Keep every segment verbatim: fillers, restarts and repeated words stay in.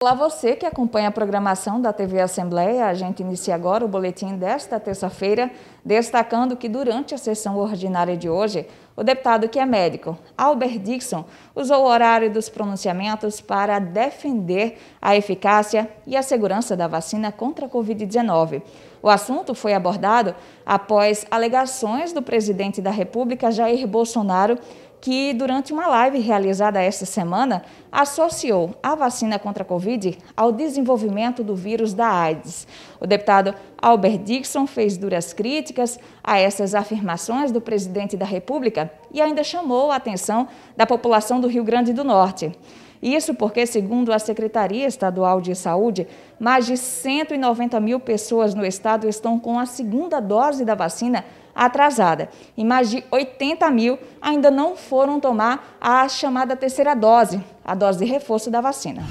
Olá você que acompanha a programação da T V Assembleia, a gente inicia agora o boletim desta terça-feira, destacando que durante a sessão ordinária de hoje, o deputado que é médico, Albert Dixon, usou o horário dos pronunciamentos para defender a eficácia e a segurança da vacina contra a Covid dezenove. O assunto foi abordado após alegações do presidente da República, Jair Bolsonaro, que durante uma live realizada esta semana, associou a vacina contra a Covid ao desenvolvimento do vírus da AIDS. O deputado Albert Dixon fez duras críticas a essas afirmações do presidente da República e ainda chamou a atenção da população do Rio Grande do Norte. Isso porque, segundo a Secretaria Estadual de Saúde, mais de cento e noventa mil pessoas no estado estão com a segunda dose da vacina atrasada e mais de oitenta mil ainda não foram tomar a chamada terceira dose, a dose de reforço da vacina.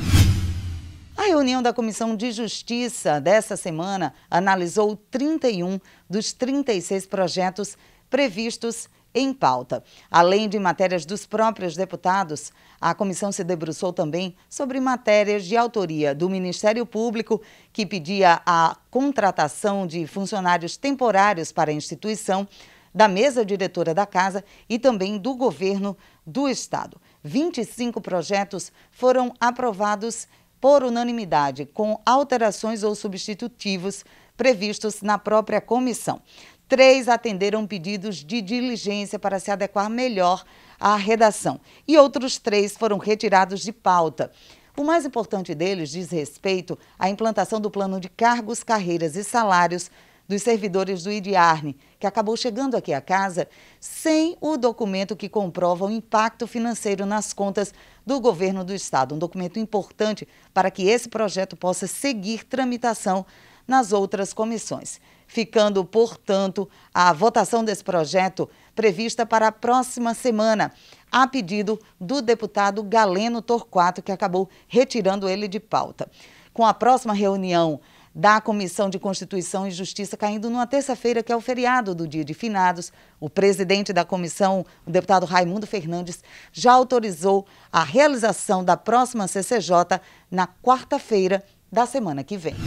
A reunião da Comissão de Justiça dessa semana analisou trinta e um dos trinta e seis projetos previstos em pauta. Além de matérias dos próprios deputados, a comissão se debruçou também sobre matérias de autoria do Ministério Público, que pedia a contratação de funcionários temporários para a instituição, da mesa diretora da Casa e também do governo do Estado. vinte e cinco projetos foram aprovados por unanimidade, com alterações ou substitutivos previstos na própria comissão. Três atenderam pedidos de diligência para se adequar melhor à redação e outros três foram retirados de pauta. O mais importante deles diz respeito à implantação do plano de cargos, carreiras e salários dos servidores do IDIARNE, que acabou chegando aqui à casa sem o documento que comprova o impacto financeiro nas contas do governo do Estado. Um documento importante para que esse projeto possa seguir tramitação nas outras comissões. Ficando, portanto, a votação desse projeto prevista para a próxima semana, a pedido do deputado Galeno Torquato, que acabou retirando ele de pauta. Com a próxima reunião da Comissão de Constituição e Justiça caindo numa terça-feira, que é o feriado do Dia de Finados, o presidente da comissão, o deputado Raimundo Fernandes, já autorizou a realização da próxima C C J na quarta-feira da semana que vem.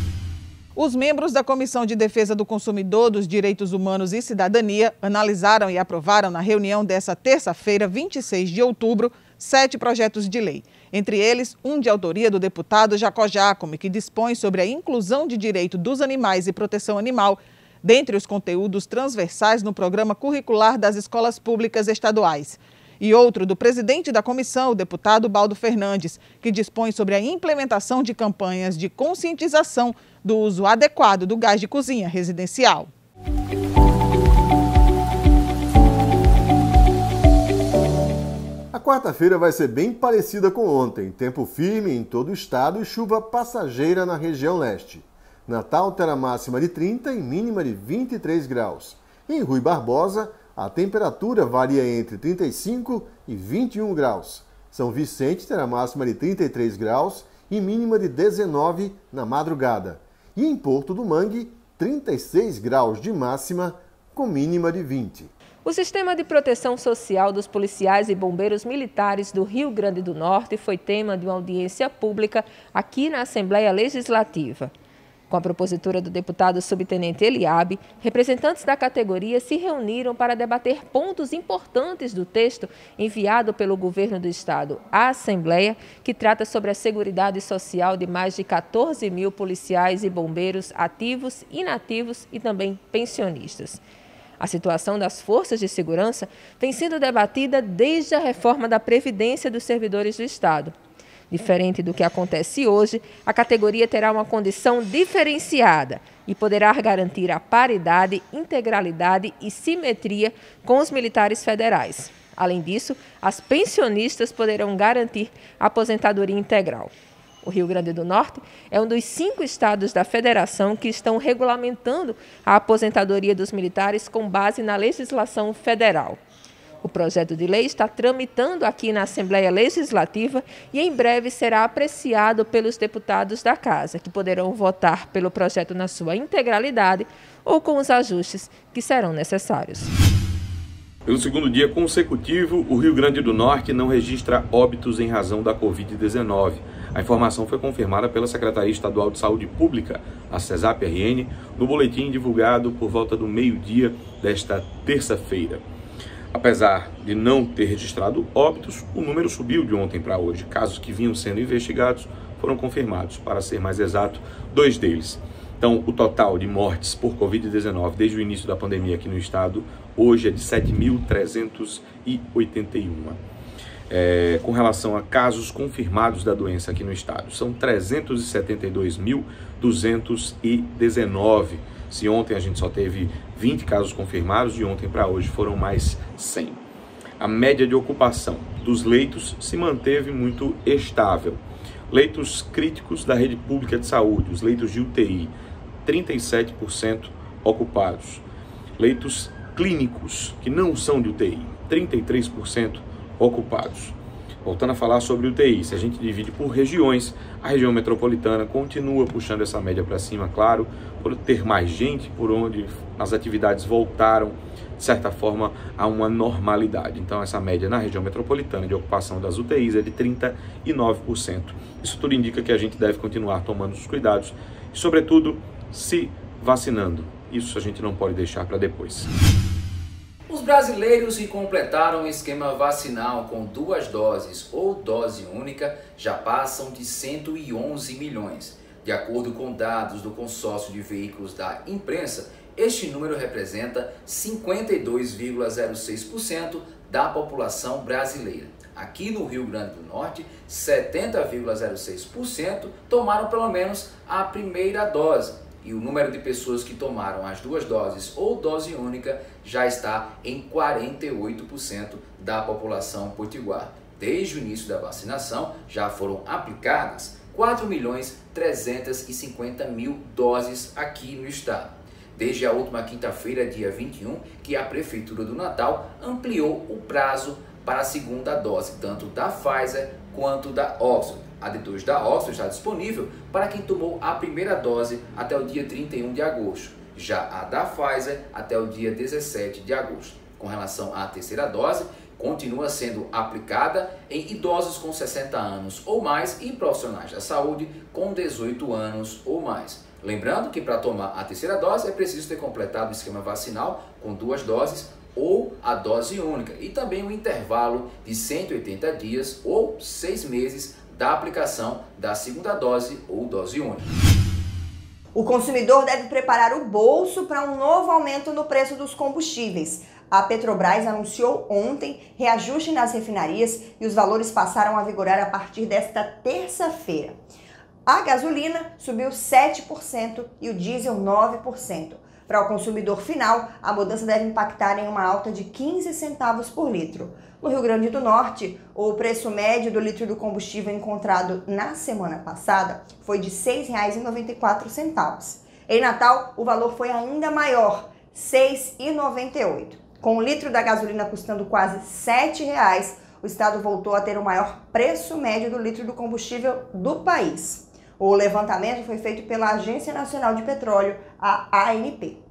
Os membros da Comissão de Defesa do Consumidor, dos Direitos Humanos e Cidadania analisaram e aprovaram na reunião desta terça-feira, vinte e seis de outubro, sete projetos de lei. Entre eles, um de autoria do deputado Jacó Jacome, que dispõe sobre a inclusão de direito dos animais e proteção animal dentre os conteúdos transversais no programa curricular das escolas públicas estaduais. E outro do presidente da comissão, o deputado Baldo Fernandes, que dispõe sobre a implementação de campanhas de conscientização do uso adequado do gás de cozinha residencial. A quarta-feira vai ser bem parecida com ontem. Tempo firme em todo o estado e chuva passageira na região leste. Natal terá máxima de trinta e mínima de vinte e três graus. Em Rui Barbosa, a temperatura varia entre trinta e cinco e vinte e um graus. São Vicente terá máxima de trinta e três graus e mínima de dezenove na madrugada. E em Porto do Mangue, trinta e seis graus de máxima com mínima de vinte. O sistema de proteção social dos policiais e bombeiros militares do Rio Grande do Norte foi tema de uma audiência pública aqui na Assembleia Legislativa. Com a propositura do deputado subtenente Eliabe, representantes da categoria se reuniram para debater pontos importantes do texto enviado pelo governo do estado à Assembleia, que trata sobre a seguridade social de mais de quatorze mil policiais e bombeiros ativos, inativos e também pensionistas. A situação das forças de segurança vem sendo debatida desde a reforma da Previdência dos servidores do estado. Diferente do que acontece hoje, a categoria terá uma condição diferenciada e poderá garantir a paridade, integralidade e simetria com os militares federais. Além disso, as pensionistas poderão garantir a aposentadoria integral. O Rio Grande do Norte é um dos cinco estados da federação que estão regulamentando a aposentadoria dos militares com base na legislação federal. O projeto de lei está tramitando aqui na Assembleia Legislativa e em breve será apreciado pelos deputados da Casa, que poderão votar pelo projeto na sua integralidade ou com os ajustes que serão necessários. Pelo segundo dia consecutivo, o Rio Grande do Norte não registra óbitos em razão da covid dezenove. A informação foi confirmada pela Secretaria Estadual de Saúde Pública, a CESAP-R N, no boletim divulgado por volta do meio-dia desta terça-feira. Apesar de não ter registrado óbitos, o número subiu de ontem para hoje. Casos que vinham sendo investigados foram confirmados, para ser mais exato, dois deles. Então, o total de mortes por covid dezenove desde o início da pandemia aqui no estado, hoje é de sete mil trezentos e oitenta e um. É, com relação a casos confirmados da doença aqui no estado, são trezentos e setenta e dois mil duzentos e dezenove. Se ontem a gente só teve vinte casos confirmados, de ontem para hoje foram mais cem. A média de ocupação dos leitos se manteve muito estável. Leitos críticos da rede pública de saúde, os leitos de U T I, trinta e sete por cento ocupados. Leitos clínicos, que não são de U T I, trinta e três por cento ocupados. Voltando a falar sobre U T I, se a gente divide por regiões, a região metropolitana continua puxando essa média para cima, claro, por ter mais gente, por onde as atividades voltaram, de certa forma, a uma normalidade. Então, essa média na região metropolitana de ocupação das U T Is é de trinta e nove por cento. Isso tudo indica que a gente deve continuar tomando os cuidados e, sobretudo, se vacinando. Isso a gente não pode deixar para depois. Os brasileiros que completaram o esquema vacinal com duas doses ou dose única já passam de cento e onze milhões. De acordo com dados do consórcio de veículos da imprensa, este número representa cinquenta e dois vírgula zero seis por cento da população brasileira. Aqui no Rio Grande do Norte, setenta vírgula zero seis por cento tomaram pelo menos a primeira dose. E o número de pessoas que tomaram as duas doses ou dose única já está em quarenta e oito por cento da população potiguar. Desde o início da vacinação, já foram aplicadas quatro milhões trezentos e cinquenta mil doses aqui no estado. Desde a última quinta-feira, dia vinte e um, que a Prefeitura do Natal ampliou o prazo para a segunda dose, tanto da Pfizer quanto da Oxford. A D dois da Oxford está disponível para quem tomou a primeira dose até o dia trinta e um de agosto, já a da Pfizer até o dia dezessete de agosto. Com relação à terceira dose, continua sendo aplicada em idosos com sessenta anos ou mais e profissionais da saúde com dezoito anos ou mais. Lembrando que para tomar a terceira dose é preciso ter completado o esquema vacinal com duas doses ou a dose única e também um intervalo de cento e oitenta dias ou seis meses da aplicação da segunda dose ou dose única. O consumidor deve preparar o bolso para um novo aumento no preço dos combustíveis. A Petrobras anunciou ontem reajuste nas refinarias e os valores passaram a vigorar a partir desta terça-feira. A gasolina subiu sete por cento e o diesel nove por cento. Para o consumidor final, a mudança deve impactar em uma alta de quinze centavos por litro. No Rio Grande do Norte, o preço médio do litro do combustível encontrado na semana passada foi de seis reais e noventa e quatro centavos. Em Natal, o valor foi ainda maior, seis reais e noventa e oito centavos. Com o litro da gasolina custando quase sete reais, o estado voltou a ter o maior preço médio do litro do combustível do país. O levantamento foi feito pela Agência Nacional de Petróleo, a A N P.